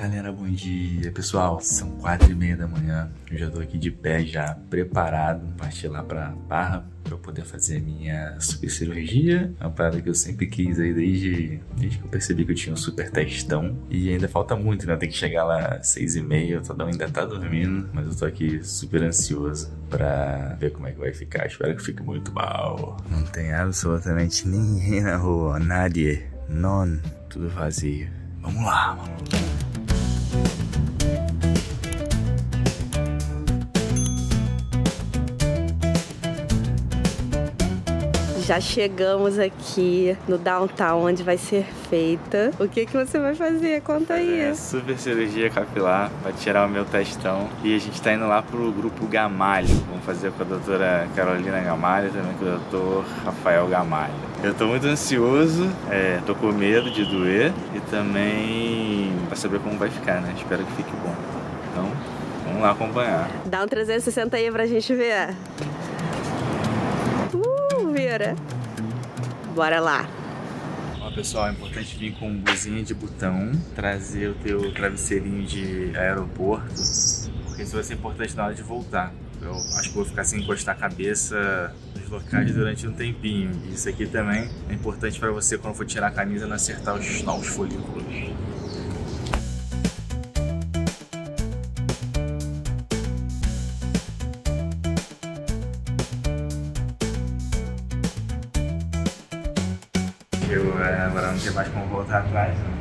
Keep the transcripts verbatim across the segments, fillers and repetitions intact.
Galera, bom dia pessoal, são quatro e meia da manhã, eu já tô aqui de pé já, preparado, partir lá pra Barra pra eu poder fazer a minha super cirurgia, uma parada que eu sempre quis aí desde, desde que eu percebi que eu tinha um super testão, e ainda falta muito, né, eu tenho que chegar lá às seis e meia, o Tadão ainda tá dormindo, mas eu tô aqui super ansioso pra ver como é que vai ficar, espero que fique muito mal. Não tem absolutamente ninguém na rua, nadie, non, tudo vazio. Vamos lá, mano. Já chegamos aqui no downtown onde vai ser feita. O que que você vai fazer? Conta aí. É super cirurgia capilar, vai tirar o meu testão. E a gente tá indo lá pro grupo Gamalho. Vamos fazer com a doutora Carolina Gamalho, também com o doutor Rafael Gamalho. Eu tô muito ansioso, é, tô com medo de doer e também pra saber como vai ficar, né? Espero que fique bom. Então, vamos lá acompanhar. Dá um trezentos e sessenta aí pra gente ver. Vira. Bora lá. Ó, pessoal, é importante vir com blusinha de botão, trazer o teu travesseirinho de aeroporto, porque isso vai ser importante na hora de voltar. Eu acho que vou ficar sem encostar a cabeça nos locais durante um tempinho. E isso aqui também é importante para você quando for tirar a camisa não acertar os novos folículos. Eu, é, agora não tem mais como voltar atrás, né?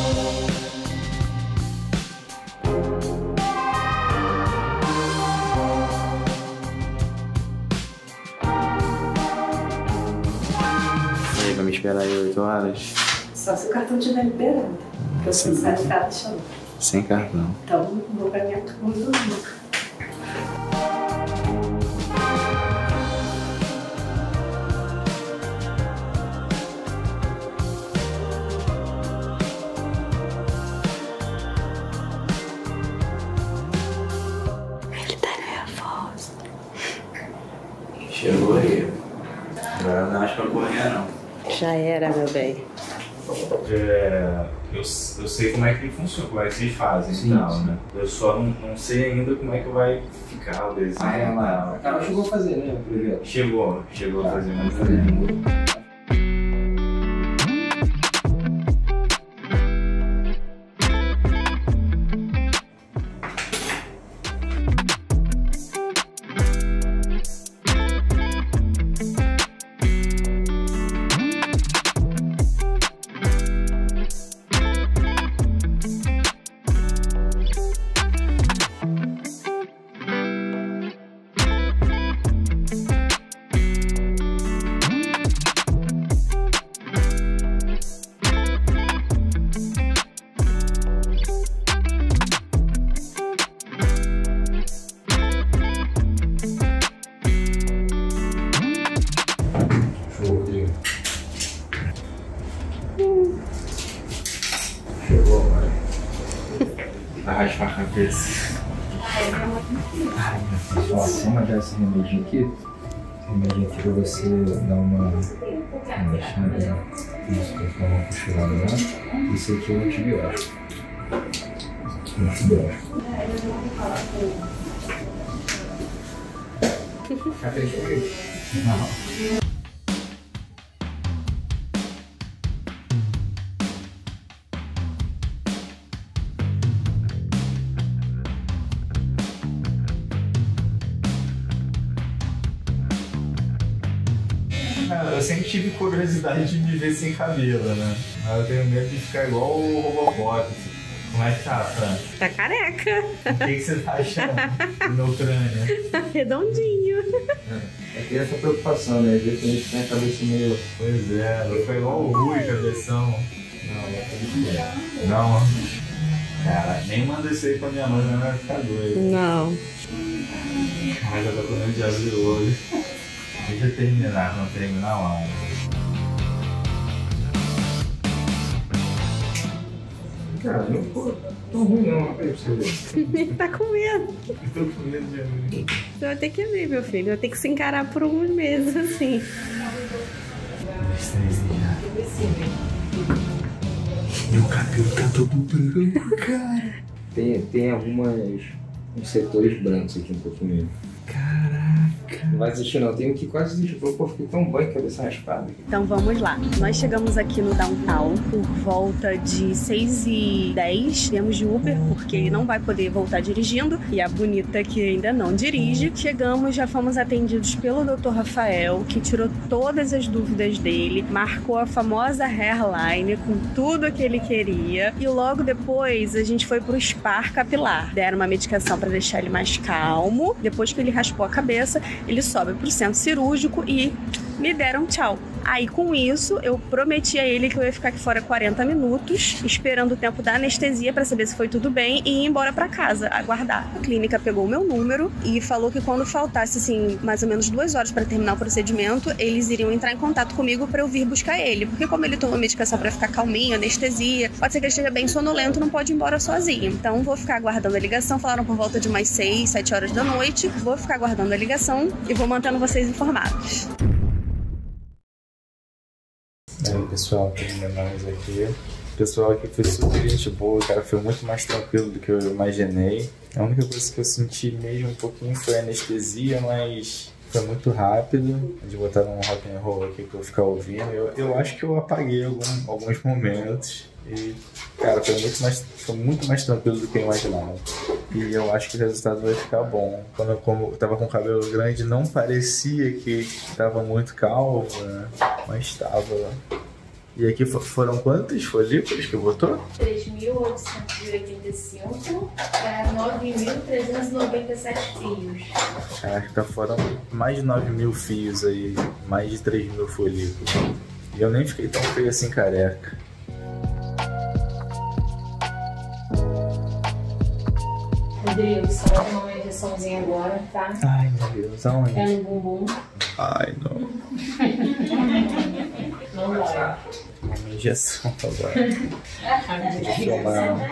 E aí, vai me esperar aí oito horas? Só se o cartão estiver liberado. Porque eu sou certificada de chão. Sem cartão. Então, vou pra minha turma do Luca. Chegou aí. Agora não acho pra correr, não. Já era, meu bem. É, eu, eu sei como é que funciona, como é que vocês fazem e tal, né? Eu só não, não sei ainda como é que vai ficar o desenho. Ah, é lá. A Carol chegou a fazer, né? O projeto. Chegou, chegou a fazer muito. Chegou, mãe. Vai raspar a cabeça. Ai, meu Deus. Ó, vamos dar esse remedinho aqui. Esse remedinho aqui pra você dar uma relaxada. Isso, pra ficar uma cochilada lá. Isso aqui é um antibiótico. Um antibiótico. Já fez comigo? Não. Cara, eu sempre tive curiosidade de me ver sem cabelo, né? Mas eu tenho medo de ficar igual o Robocop. Como é que tá, Fran? Tá careca. O que, que você tá achando do meu crânio? Tá redondinho. É que essa preocupação, né? Às vezes a gente tem a cabeça meio... Pois é, eu fui igual o Rui, cabeção. Não, não é cabeça. Não, cara, nem manda isso aí pra minha mãe, não vai ficar doida. Não. Mas eu tô com medo de abrir o olho. Deixa eu terminar, não terminar a hora. Cara, não ficou tão ruim não, olha aí pra você ver. Ele tá com medo. Eu tô com medo de abrir. Você vai ter que abrir, meu filho. Vai ter que se encarar por alguns meses, assim. Dois, três e já. Meu cabelo tá todo branco, cara. Tem, tem algumas uns setores brancos aqui um pouquinho. Caraca. Não vai desistir não, tem um que quase desistiu. Pô, fiquei tão bom em cabeça raspada. Então vamos lá. Nós chegamos aqui no Downtown por volta de seis e dez. Viemos de Uber porque ele não vai poder voltar dirigindo. E a bonita que ainda não dirige. Chegamos, já fomos atendidos pelo doutor Rafael, que tirou todas as dúvidas dele, marcou a famosa hairline com tudo que ele queria. E logo depois a gente foi pro spa capilar. Deram uma medicação para deixar ele mais calmo. Depois que ele raspou a cabeça, ele sobe pro centro cirúrgico e me deram tchau. Aí com isso eu prometi a ele que eu ia ficar aqui fora quarenta minutos, esperando o tempo da anestesia para saber se foi tudo bem e ir embora para casa, aguardar. A clínica pegou o meu número e falou que quando faltasse assim mais ou menos duas horas para terminar o procedimento, eles iriam entrar em contato comigo para eu vir buscar ele, porque como ele tomou medicação para ficar calminho, anestesia, pode ser que ele esteja bem sonolento, não pode ir embora sozinho. Então vou ficar aguardando a ligação. Falaram por volta de umas seis, sete horas da noite. Vou ficar aguardando a ligação e vou mantendo vocês informados. Aí pessoal, terminamos aqui. O pessoal aqui foi super gente boa, cara, foi muito mais tranquilo do que eu imaginei. A única coisa que eu senti mesmo um pouquinho foi a anestesia, mas foi muito rápido. Eles botaram um rock and roll aqui pra eu ficar ouvindo. Eu, eu acho que eu apaguei algum, alguns momentos. E, cara, foi muito, mais, foi muito mais tranquilo do que eu imaginava. E eu acho que o resultado vai ficar bom. Quando eu, como eu tava com o cabelo grande, não parecia que tava muito calvo, né? Mas estava. E aqui foram quantos folículos que botou? três mil oitocentos e oitenta e cinco para nove mil trezentos e noventa e sete fios. Acho que foram mais de nove mil fios aí, mais de três mil folículos. E eu nem fiquei tão feio assim careca. Rodrigo, só vai tomar uma injeçãozinha agora, tá? Ai, meu Deus, aonde? É no bumbum. Ai, não. Não dói. Uma injeção agora. Vou filmar.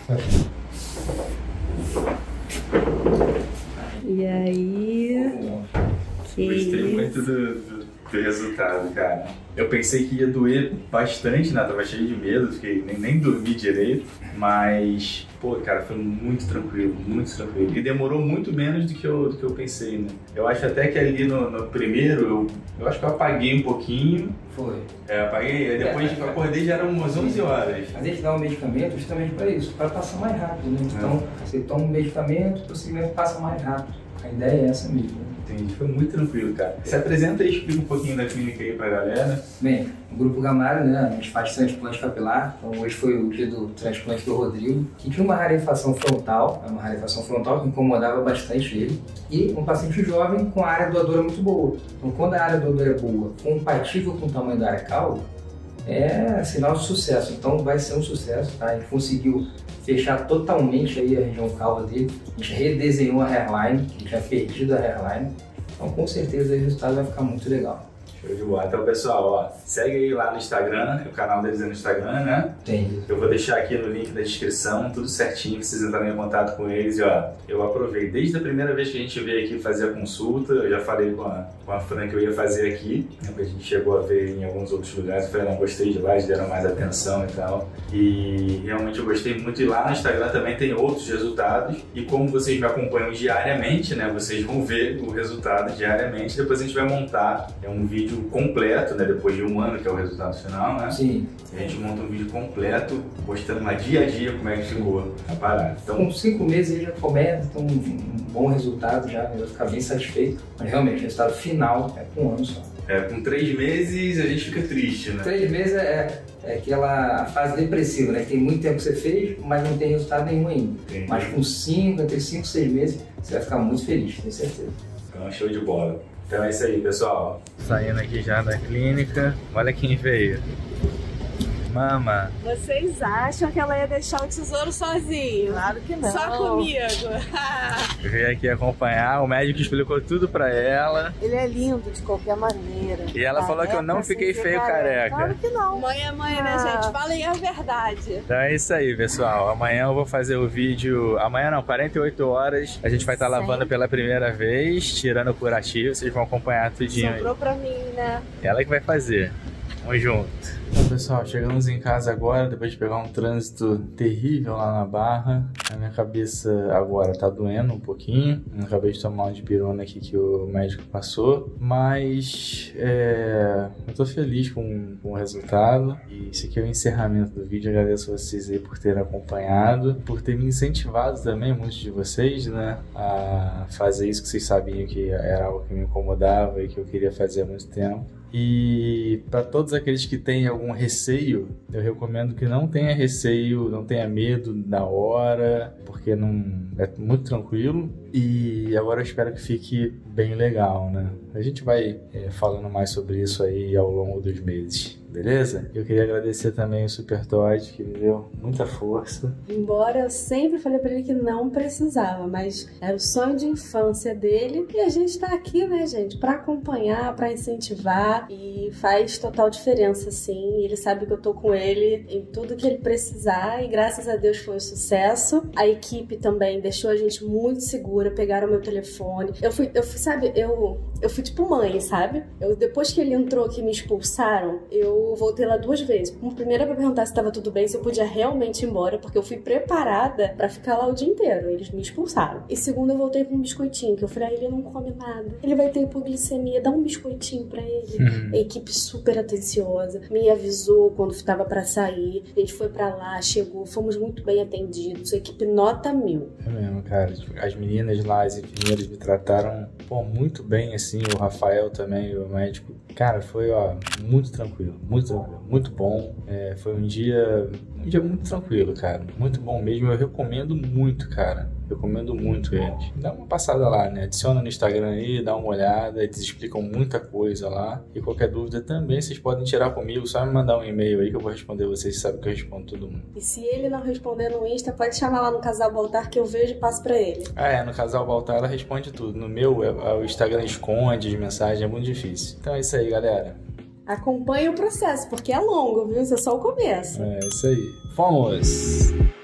E aí? Que Gostei isso? muito do, do, do resultado, cara. Eu pensei que ia doer bastante, né? Tava cheio de medo, fiquei, nem, nem dormi direito. Mas, pô, cara, foi muito tranquilo, muito tranquilo. E demorou muito menos do que eu, do que eu pensei, né? Eu acho até que ali no, no primeiro, eu, eu acho que eu apaguei um pouquinho. Foi. É, apaguei, aí depois É, eu acordei já eram umas onze horas. A gente dá um medicamento justamente para isso, para passar mais rápido, né? Então, você toma um medicamento, o procedimento passa mais rápido. A ideia é essa mesmo. Entendi, foi muito tranquilo, cara. Se apresenta e explica um pouquinho da clínica aí pra galera. Bem, o Grupo Gamara, né, a gente faz transplante capilar, então hoje foi o dia do transplante do Rodrigo, que tinha uma rarefação frontal, uma rarefação frontal que incomodava bastante ele, e um paciente jovem com a área doadora muito boa. Então, quando a área doadora é boa, compatível com o tamanho da área calva, é sinal de sucesso, então vai ser um sucesso, tá? A gente conseguiu fechar totalmente aí a região calva dele, a gente redesenhou a hairline, que tinha perdido a hairline, então com certeza o resultado vai ficar muito legal. Show de bola. Então, pessoal, ó, segue aí lá no Instagram, o canal deles é no Instagram, né? Tem. Eu vou deixar aqui no link da descrição, tudo certinho, pra vocês entrarem em contato com eles. E, ó, eu aprovei. Desde a primeira vez que a gente veio aqui fazer a consulta, eu já falei com a, com a Fran que eu ia fazer aqui, né, a gente chegou a ver em alguns outros lugares. Eu falei, não, gostei de lá, eles deram mais atenção e tal. E realmente eu gostei muito. E lá no Instagram também tem outros resultados. E como vocês me acompanham diariamente, né, vocês vão ver o resultado diariamente. Depois a gente vai montar é um vídeo completo, né, depois de um ano, que é o resultado final, né? Sim. A gente monta um vídeo completo, mostrando lá dia a dia como é que ficou a parada. Então, Com cinco meses ele já começa, então um, um bom resultado já, eu vou ficar bem satisfeito. Mas realmente, o resultado final é com um ano só. é, com três meses a gente fica triste, né? Três meses é, é aquela fase depressiva, né? Que tem muito tempo que você fez, mas não tem resultado nenhum ainda. Entendi. Mas com cinco, entre cinco e seis meses, você vai ficar muito feliz, tenho certeza. Então, show de bola. Então é isso aí, pessoal. Saindo aqui já da clínica, olha quem veio. Mama. Vocês acham que ela ia deixar o tesouro sozinho? Claro que não. Só comigo. Veio aqui acompanhar, o médico explicou tudo pra ela. Ele é lindo de qualquer maneira. E ela falou que eu não Careca, fiquei sem ser feio careca. Claro que não. Mãe é mãe, né, Ah. gente? Falem a verdade. Então é isso aí, pessoal. Amanhã eu vou fazer o vídeo. Amanhã não, quarenta e oito horas. A gente vai estar lavando pela primeira vez, tirando o curativo. Vocês vão acompanhar tudinho aí. Sobrou pra mim, né? Ela que vai fazer. Tamo junto. Então, pessoal, chegamos em casa agora, depois de pegar um trânsito terrível lá na Barra. A minha cabeça agora tá doendo um pouquinho. Eu acabei de tomar uma dipirona aqui que o médico passou. Mas é, eu tô feliz com, com o resultado. E esse aqui é o encerramento do vídeo. Agradeço a vocês aí por terem acompanhado, por ter me incentivado também, muitos de vocês, né, a fazer isso que vocês sabiam que era algo que me incomodava e que eu queria fazer há muito tempo. E para todos aqueles que têm algum receio, eu recomendo que não tenha receio, não tenha medo na hora, porque não é muito tranquilo. E agora eu espero que fique bem legal, né? A gente vai é, falando mais sobre isso aí ao longo dos meses, beleza? Eu queria agradecer também o Super Todd, que me deu muita força. Embora eu sempre falei pra ele que não precisava, mas era o sonho de infância dele. E a gente tá aqui, né, gente, pra acompanhar, pra incentivar. E faz total diferença, sim. Ele sabe que eu tô com ele em tudo que ele precisar. E graças a Deus foi um sucesso. A equipe também deixou a gente muito segura. Pegaram meu telefone. Eu fui, eu fui sabe, eu, eu fui tipo mãe, sabe? Eu, depois que ele entrou que me expulsaram, eu voltei lá duas vezes. Primeiro pra perguntar se tava tudo bem, se eu podia realmente ir embora, porque eu fui preparada pra ficar lá o dia inteiro. Eles me expulsaram. E segundo, eu voltei com um biscoitinho, que eu falei, ah, ele não come nada. Ele vai ter hipoglicemia, dá um biscoitinho pra ele. Uhum. A equipe super atenciosa, me avisou quando estava pra sair. A gente foi pra lá, chegou, fomos muito bem atendidos. A equipe nota mil. É mesmo, cara. As meninas lá, as enfermeiras me trataram, pô, muito bem, assim. O Rafael também, o médico. Cara, foi, ó, muito tranquilo, muito tranquilo, muito bom. É, foi um dia, um dia muito tranquilo, cara. Muito bom mesmo. Eu recomendo muito, cara. Recomendo muito eles. Dá uma passada lá, né? Adiciona no Instagram aí, dá uma olhada. Eles explicam muita coisa lá. E qualquer dúvida também vocês podem tirar comigo. Só me mandar um e-mail aí que eu vou responder vocês. Vocês sabem que eu respondo todo mundo. E se ele não responder no Insta, pode chamar lá no Casal Baltar que eu vejo e passo pra ele. Ah, é. No Casal Baltar ela responde tudo. No meu, é, o Instagram esconde as mensagens. É muito difícil. Então é isso aí, galera. Acompanhe o processo, porque é longo, viu? Isso é só o começo. É isso aí. Fomos!